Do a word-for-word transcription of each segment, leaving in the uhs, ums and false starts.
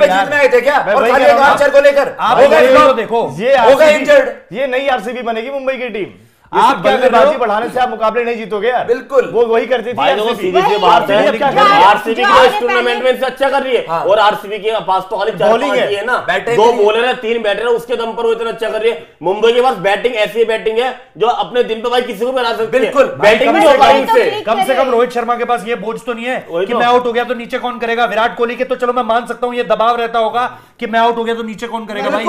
में जीतने आए थे क्या? और खाली एक आर्चर को लेकर आप देखो, ये होगा इंजर्ड, ये नई आरसीबी बनेगी मुंबई की टीम। आप बल्लेबाजी बढ़ाने से आप मुकाबले नहीं जीतोगे यार। बिल्कुल वो वही करती थी। भाई देखो सीधी सी बात है, आरसीबी इस टूर्नामेंट में इनसे अच्छा कर रही है और आरसीबी के पास तो खाली बॉलिंग है ना, दो बॉलर है, तीन बैटर है, उसके दम पर वो इतना अच्छा कर रही है। मुंबई के पास बैटिंग ऐसी बैटिंग है जो अपने दिन पे भाई किसी को भी हरा सकती है। बिल्कुल बैटिंग भी होगा इनसे। कम से कम रोहित शर्मा के पास ये बोझ तो नहीं है कि मैं आउट हो गया तो नीचे कौन करेगा। विराट कोहली के तो चलो मैं मान सकता हूँ ये दबाव रहता होगा कि मैं आउट हो गया तो नीचे कौन करेगा। भाई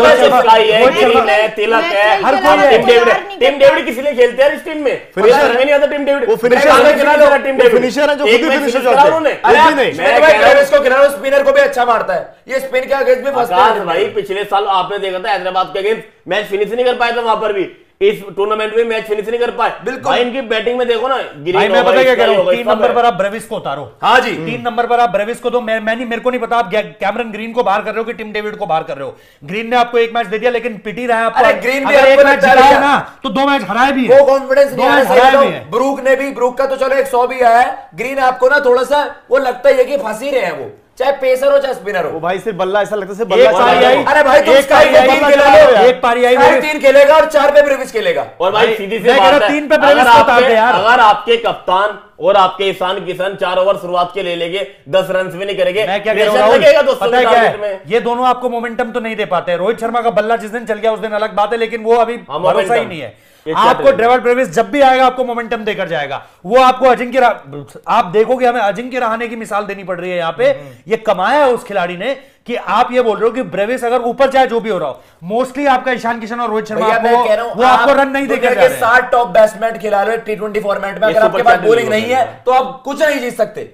तिलक है, हर कोई टिम डेविड किसी लिए खेलते हैं इस टीम में, फिनिशर नहीं आता टीम डेविड, वो फिनिशर है, टीम डेविड फिनिशर है जो खुद ही फिनिशर करते हैं। अरे नहीं मैं भाई ट्रेविस को गिरा, स्पिनर को भी अच्छा मारता है, ये स्पिन के अगेंस्ट में फंसता है भाई। पिछले साल आपने देखा था हैदराबाद के अगेंस्ट मैच फिनिश नहीं कर पाया था, वहां पर भी इस टूर्नामेंट में मैच फिनिश नहीं कर पाए। बिल्कुल भाई इनकी बैटिंग में देखो ना, भाई मैं पता क्या कह रहा हूं, तीन नंबर पर आप ब्रेविस को उतारो। हाँ जी, तीन नंबर पर आप ब्रेविस को दो। मैं मैं नहीं, मेरे को नहीं पता आप कैमरन ग्रीन को बाहर कर रहे हो कि टिम डेविड को बाहर कर रहे हो। ग्रीन ने आपको एक मैच दे दिया लेकिन पिटी रहा है आपको। अरे ग्रीन भी एक मैच जिताया ना तो दो मैच हराए भी वो कॉन्फिडेंस नहीं आया। ब्रूक ने भी, ब्रूक का तो चलो एक सौ भी आया है, ग्रीन आपको ना थोड़ा सा वो लगता है कि फंसी रहे हैं वो, चाहे पेसर हो चाहे स्पिनर हो। वो भाई सिर्फ बल्ला ऐसा लगता है सिर्फ बल्ला। एक पारी आई, अरे भाई तुम स्काई पे तीन खेला लो, एक पारी आई स्काई तीन खेलेगा और चार पे ब्रेविस खेलेगा। और भाई सीधी सी बात है, तीन पे ब्रेविस को उतार दे यार। अगर आपके कप्तान और आपके ईशान किशन चार ओवर शुरुआत के ले लेंगे, दस रन भी नहीं करेंगे, मैं क्या कह रहा हूं पता है क्या है, ये दोनों आपको मोमेंटम तो नहीं दे पाते। रोहित शर्मा का बल्ला जिस दिन चल गया उस दिन अलग बात है, लेकिन वो अभी भरोसा ही नहीं है। आपको ट्रेवल ब्रेविस जब भी आएगा आपको मोमेंटम देकर जाएगा। वो आपको अजिंक्य, आप देखोगे हमें अजिंक्य रहाणे की मिसाल देनी पड़ रही है यहाँ पे। ये कमाया है उस खिलाड़ी ने कि आप ये बोल रहे हो कि ब्रेविस अगर ऊपर जाए जो भी हो रहा हो, मोस्टली आपका ईशान किशन और रोहित शर्मा आपको, वो आपको रन नहीं देकर सात टॉप बैट्समैन खिला रहे टी ट्वेंटी फॉर्मेट में, अगर आपके पास बॉलिंग नहीं है तो आप कुछ नहीं जीत सकते।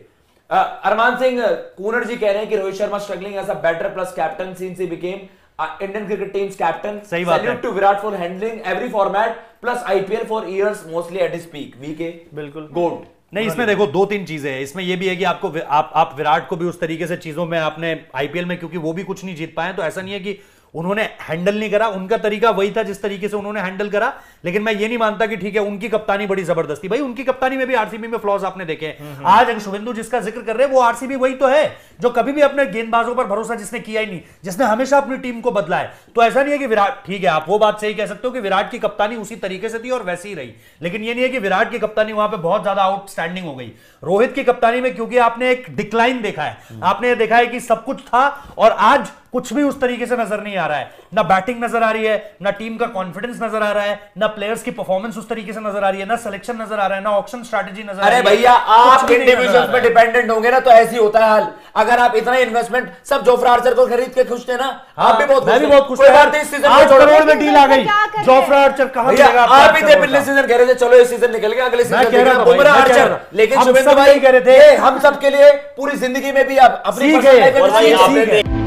अरमान सिंह कूनर जी कह रहे हैं कि Rohit Sharma struggling as a batter plus captain since he became Indian cricket team's captain. सही बात है। Salute to Virat for handling every format plus IPL for years mostly at his peak. VK बिल्कुल गोल्ड। नहीं, इसमें देखो दो तीन चीजें हैं। इसमें ये भी है कि आपको आप, आप विराट को भी उस तरीके से चीजों में आपने आईपीएल में, क्योंकि वो भी कुछ नहीं जीत पाए, तो ऐसा नहीं है कि उन्होंने हैंडल नहीं करा। उनका तरीका वही था जिस तरीके से उन्होंने हैंडल करा। लेकिन मैं ये नहीं मानता कि ठीक है उनकी कप्तानी बड़ी जबरदस्ती। भाई उनकी कप्तानी में भी आरसीबी में फ्लॉज आपने देखे। आज शुभेंदु जिसका जिक्र कर रहे हैं वो आरसीबी वही तो है जो कभी भी अपने गेंदबाजों पर भरोसा जिसने किया ही नहीं, जिसने हमेशा अपनी टीम को बदला है। तो ऐसा नहीं है कि विराट, ठीक है आप वो बात सही कह सकते हो कि विराट की कप्तानी उसी तरीके से थी और वैसी ही रही, लेकिन ये नहीं है कि विराट की कप्तानी वहां पे बहुत ज्यादा आउटस्टैंडिंग हो गई। रोहित की कप्तानी में क्योंकि आपने एक डिक्लाइन देखा है, आपने देखा है कि सब कुछ था और आज कुछ भी उस तरीके से नजर नहीं आ रहा है। ना बैटिंग नजर आ रही है, ना टीम का कॉन्फिडेंस नजर आ रहा है, ना प्लेयर्स की परफॉर्मेंस उस तरीके से नजर आ रही है, ना सिलेक्शन नजर आ रहा है, ना ऑक्शन स्ट्रेटजी नजर आ रही है। अरे भैया आप इंडिविजुअल्स पे डिपेंडेंट होंगे ना तो ऐसे ही होता है हाल। अगर आप इतना इन्वेस्टमेंट सब जोफ्रा आर्चर को खरीद के खुश थे ना, आप भी बहुत, मैं भी बहुत खुश कोई बात नहीं, इस सीजन में करोड़ में डील आ गई। जोफ्रा आर्चर कहां मिलेगा? आप ही थे पिछले सीजन कह रहे थे चलो इस सीजन निकल गया, अगले सीजन कह रहा था बुमराह आर्चर, लेकिन शुभेंदु भाई कह रहे थे हम सब के लिए पूरी जिंदगी में भी आप अपनी